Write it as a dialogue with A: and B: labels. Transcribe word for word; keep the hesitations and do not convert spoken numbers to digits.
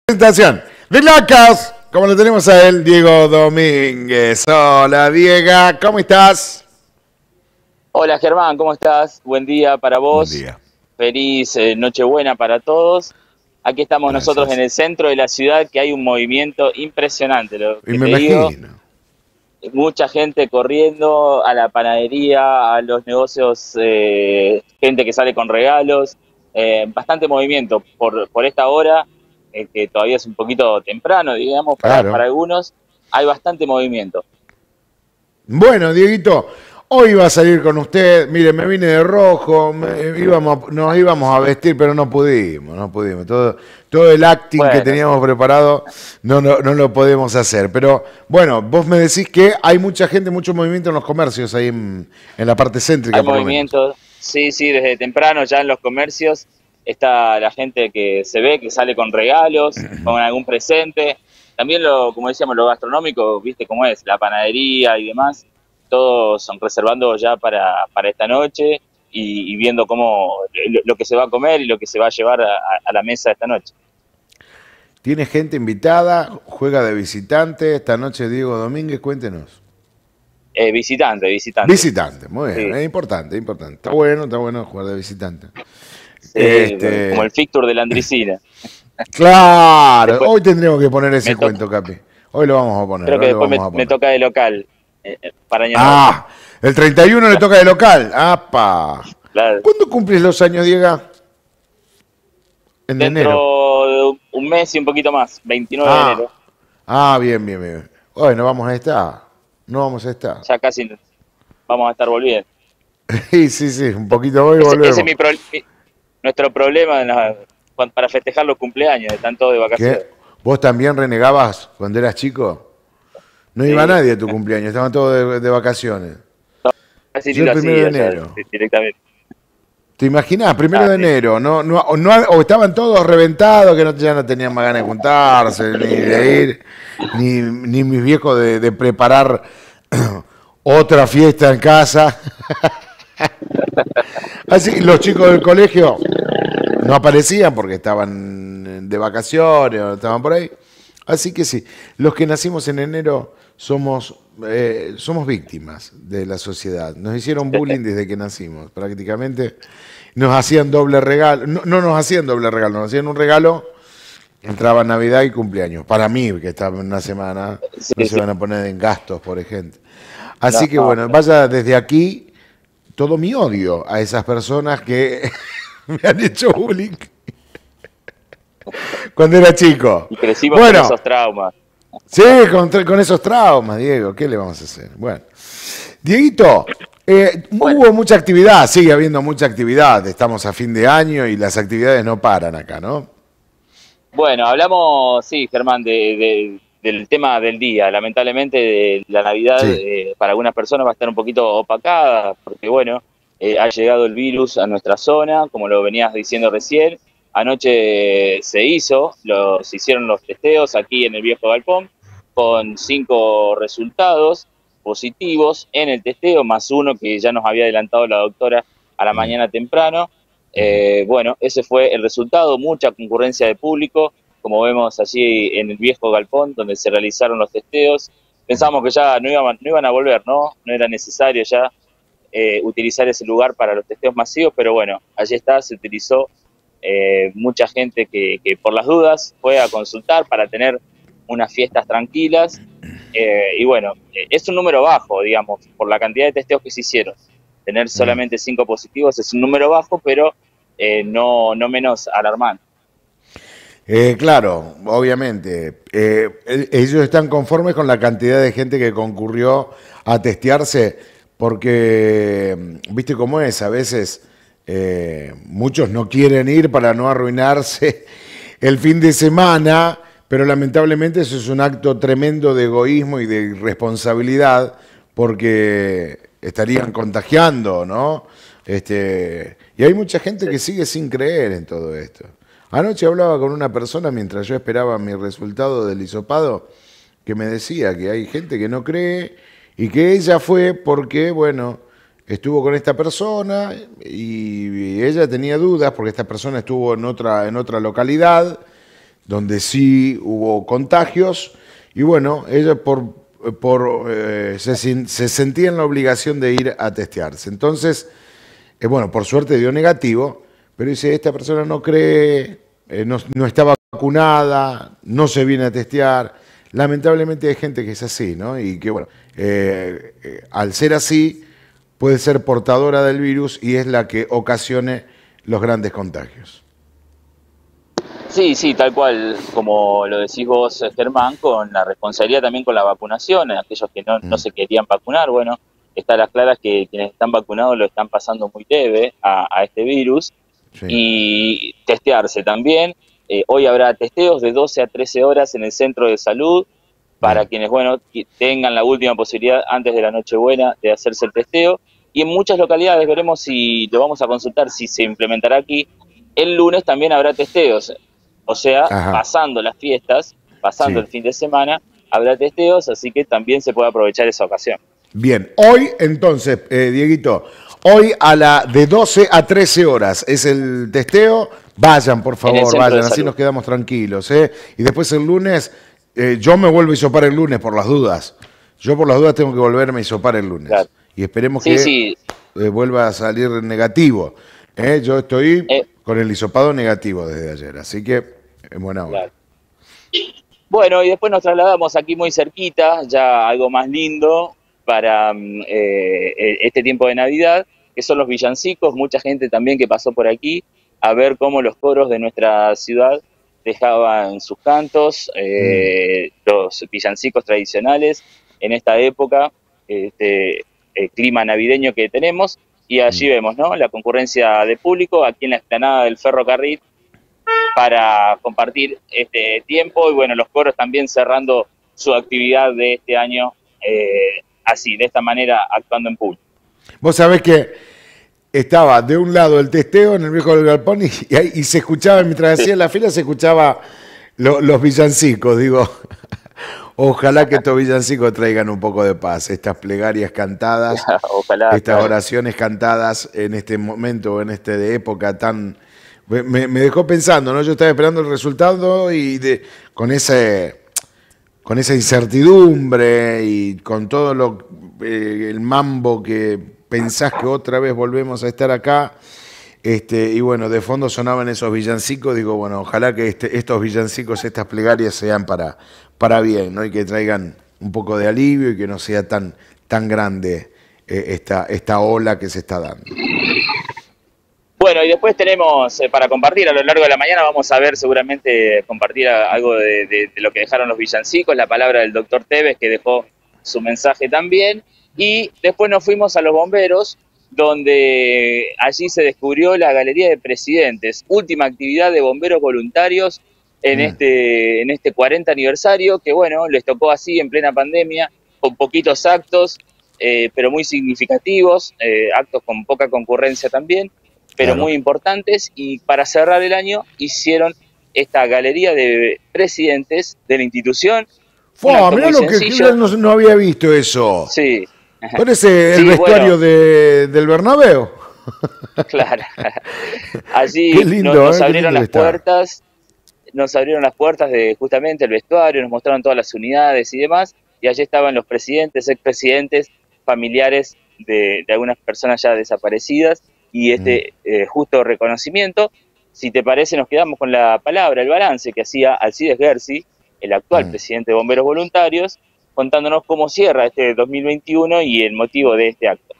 A: Presentación de Locos, como lo tenemos a él, Diego Domínguez. Hola, Diego, ¿cómo estás?
B: Hola Germán, ¿cómo estás? Buen día para
A: Buen
B: vos.
A: día.
B: Feliz eh, Nochebuena para todos. Aquí estamos nosotros en
A: Gracias.
B: el centro de la ciudad, que hay un movimiento impresionante, lo
A: Y
B: que
A: me
B: te digo.
A: imagino.
B: Mucha gente corriendo a la panadería, a los negocios, eh, gente que sale con regalos. Eh, bastante movimiento por, por esta hora, eh, que todavía es un poquito temprano, digamos, para, para
A: Claro.
B: algunos. Hay bastante movimiento.
A: Bueno, Dieguito, hoy iba a salir con usted. Mire, me vine de rojo, me- íbamos, nos íbamos a vestir, pero no pudimos, no pudimos. Todo, todo el acting que
B: Bueno, sí.
A: teníamos preparado no, no, no lo podemos hacer. Pero bueno, vos me decís que hay mucha gente, mucho movimiento en los comercios ahí en, en la parte céntrica,
B: Hay
A: por lo menos.
B: movimiento, sí, sí, desde temprano ya en los comercios está la gente que se ve, que sale con regalos, con algún presente. También lo, como decíamos, lo gastronómico, viste cómo es, la panadería y demás, todos son reservando ya para, para esta noche y, y viendo cómo lo, lo que se va a comer y lo que se va a llevar a, a la mesa esta noche.
A: Tiene gente invitada, juega de visitante. Esta noche Diego Domínguez, cuéntenos.
B: Eh, visitante, visitante.
A: Visitante, muy bien,
B: Sí,
A: es importante, es importante. Está bueno, está bueno jugar de visitante.
B: sí, como
A: Este,
B: el fixture de la Andricina.
A: claro,
B: Después,
A: hoy tendríamos que poner ese
B: me toca,
A: cuento, Capi. Hoy lo vamos a poner,
B: creo que
A: hoy lo
B: después me,
A: vamos a
B: me
A: poner.
B: toca de local eh, eh, para Año Nuevo.
A: Ah, el treinta y uno le toca de local. ¡Apa!
B: Claro.
A: ¿Cuándo cumplís los años, Diego? En enero.
B: Dentro de un mes y un poquito más, veintinueve de
A: Ah,
B: enero,
A: ah, bien, bien, bien. Hoy no vamos a estar. No vamos a estar.
B: ya casi vamos a estar volviendo.
A: Sí, sí, sí, un poquito hoy
B: Ese, ese es
A: volvemos.
B: mi pro- mi- nuestro problema en la- cuan- para festejar los cumpleaños, están todos de
A: ¿Qué?
B: vacaciones.
A: ¿Vos también renegabas cuando eras chico? No iba
B: Sí,
A: nadie a tu cumpleaños, estaban todos de, de vacaciones.
B: casi ni
A: Yo el
B: lo
A: primero de
B: hacía ya
A: enero.
B: directamente.
A: ¿Te imaginás? Primero
B: Ah,
A: de
B: sí.
A: enero, no, no, o, no- o estaban todos reventados, que no, ya no tenían más ganas de juntarse, ni de ir, ni, ni mis viejos de, de preparar otra fiesta en casa. Así, los chicos del colegio no aparecían porque estaban de vacaciones o estaban por ahí. Así que sí, los que nacimos en enero somos, eh, somos víctimas de la sociedad. Nos hicieron bullying desde que nacimos, prácticamente. Nos hacían doble regalo, no, no nos hacían doble regalo, nos hacían un regalo, entraba Navidad y cumpleaños. Para mí, que estaba en una semana, no
B: Sí,
A: se
B: sí.
A: van a poner en gastos, por ejemplo.
B: No,
A: Así que
B: no,
A: bueno, vaya desde aquí todo mi odio a esas personas que me han hecho bullying cuando era chico.
B: y crecimos con
A: Bueno,
B: esos traumas.
A: sí, con, tra- con esos traumas, Diego, ¿qué le vamos a hacer? Bueno, Dieguito, eh,
B: Bueno,
A: hubo mucha actividad, sigue habiendo mucha actividad, estamos a fin de año y las actividades no paran acá, ¿no?
B: bueno, hablamos, sí, Germán, de, de- del tema del día. Lamentablemente, de la Navidad
A: Sí.
B: eh, para algunas personas va a estar un poquito opacada, porque bueno, eh, ha llegado el virus a nuestra zona, como lo venías diciendo recién. Anoche se hizo, los, se hicieron los testeos aquí en el Viejo Galpón, con cinco resultados positivos en el testeo, más uno que ya nos había adelantado la doctora a la
A: Mm,
B: mañana temprano.
A: ujú.
B: Eh, bueno, ese fue el resultado, mucha concurrencia de público, como vemos allí en el viejo galpón donde se realizaron los testeos. Pensábamos que ya no iban, no iban a volver, ¿no? No era necesario ya eh, utilizar ese lugar para los testeos masivos, pero bueno, allí está, se utilizó. Eh, mucha gente que, que por las dudas fue a consultar para tener unas fiestas tranquilas. Eh, y bueno, eh, es un número bajo, digamos, por la cantidad de testeos que se hicieron. Tener
A: Mm.
B: solamente cinco positivos es un número bajo, pero eh, no, no menos alarmante.
A: Eh, claro, obviamente. Eh, e- ellos están conformes con la cantidad de gente que concurrió a testearse, porque, mm, viste cómo es, a veces eh, muchos no quieren ir para no arruinarse el fin de semana, pero lamentablemente eso es un acto tremendo de egoísmo y de irresponsabilidad, porque estarían contagiando, ¿no? Este, y hay mucha gente
B: Sí.
A: que sigue sin creer en todo esto. Anoche hablaba con una persona mientras yo esperaba mi resultado del hisopado, que me decía que hay gente que no cree y que ella fue porque, bueno, estuvo con esta persona y ella tenía dudas porque esta persona estuvo en otra, en otra localidad donde sí hubo contagios, y bueno, ella por, por, eh, se, se sentía en la obligación de ir a testearse. Entonces, eh, bueno, por suerte dio negativo, pero dice, esta persona no cree, eh, no, no está vacunada, no se viene a testear. Lamentablemente hay gente que es así, ¿no? Y que, bueno, eh, eh, al ser así, puede ser portadora del virus y es la que ocasione los grandes contagios.
B: Sí, sí, tal cual, como lo decís vos, Germán, con la responsabilidad también con la vacunación, aquellos que no, no
A: Mm.
B: se querían vacunar, bueno, está a las claras que quienes están vacunados lo están pasando muy leve a, a este virus,
A: Sí.
B: y testearse también. Eh, hoy habrá testeos de doce a trece horas en el centro de salud para
A: Bien.
B: quienes, bueno, tengan la última posibilidad antes de la Nochebuena de hacerse el testeo. Y en muchas localidades, veremos si lo vamos a consultar, si se implementará aquí, el lunes también habrá testeos. O sea,
A: Ajá.
B: pasando las fiestas, pasando
A: Sí.
B: el fin de semana, habrá testeos, así que también se puede aprovechar esa ocasión.
A: Bien. Hoy, entonces, eh, Dieguito, hoy a la de doce a trece horas es el testeo. Vayan, por
B: En el
A: favor,
B: centro de
A: vayan, así
B: salud.
A: nos quedamos tranquilos, ¿eh? Y después el lunes, eh, yo me vuelvo a hisopar el lunes por las dudas. Yo por las dudas tengo que volverme a hisopar el lunes.
B: Claro.
A: Y esperemos
B: Sí,
A: que
B: sí.
A: eh, vuelva a salir negativo. ¿eh? Yo estoy
B: Eh,
A: con el hisopado negativo desde ayer, así que en buena hora.
B: claro. Bueno, y después nos trasladamos aquí muy cerquita, ya algo más lindo para eh, este tiempo de Navidad, que son los villancicos. Mucha gente también que pasó por aquí a ver cómo los coros de nuestra ciudad dejaban sus cantos, eh, mm. los villancicos tradicionales en esta época, este el clima navideño que tenemos, y allí mm. vemos, ¿no?, la concurrencia de público aquí en la explanada del ferrocarril para compartir este tiempo, y bueno, los coros también cerrando su actividad de este año eh, así, de esta manera, actuando en público.
A: Vos sabés que estaba de un lado el testeo en el viejo del galpón y, y, y se escuchaba, mientras hacía sí. la fila, se escuchaba lo, los villancicos, digo, ojalá que estos villancicos traigan un poco de paz, estas plegarias cantadas, ojalá, estas claro. oraciones cantadas en este momento, en esta de época tan... Me, me dejó pensando, ¿no? Yo estaba esperando el resultado y de, con ese con esa incertidumbre y con todo lo eh, el mambo que pensás que otra vez volvemos a estar acá, este, y bueno, de fondo sonaban esos villancicos, digo, bueno, ojalá que este, estos villancicos, estas plegarias sean para, para bien, ¿no? Y que traigan un poco de alivio y que no sea tan, tan grande eh, esta, esta ola que se está dando.
B: Bueno, y después tenemos eh, para compartir a lo largo de la mañana, vamos a ver seguramente compartir algo de, de, de lo que dejaron los villancicos, la palabra del doctor Tevez, que dejó su mensaje también, y después nos fuimos a los bomberos, donde allí se descubrió la Galería de Presidentes, última actividad de bomberos voluntarios en, mm. este, en este cuarenta aniversario, que bueno, les tocó así en plena pandemia, con poquitos actos, eh, pero muy significativos, eh, actos con poca concurrencia también, pero claro. muy importantes, y para cerrar el año hicieron esta galería de presidentes de la institución.
A: ¡Fua! Mirá lo que yo no, no había visto eso.
B: Sí.
A: Parece el sí, vestuario bueno. de, del Bernabéu.
B: Claro. Allí
A: lindo,
B: nos, nos
A: eh,
B: abrieron las puertas, nos abrieron las puertas de justamente el vestuario, nos mostraron todas las unidades y demás, y allí estaban los presidentes, expresidentes, familiares de, de algunas personas ya desaparecidas, y este mm. eh, justo reconocimiento. Si te parece, nos quedamos con la palabra, el balance que hacía Alcides Gersi, el actual mm. presidente de Bomberos Voluntarios, contándonos cómo cierra este dos mil veintiuno y el motivo de este acto.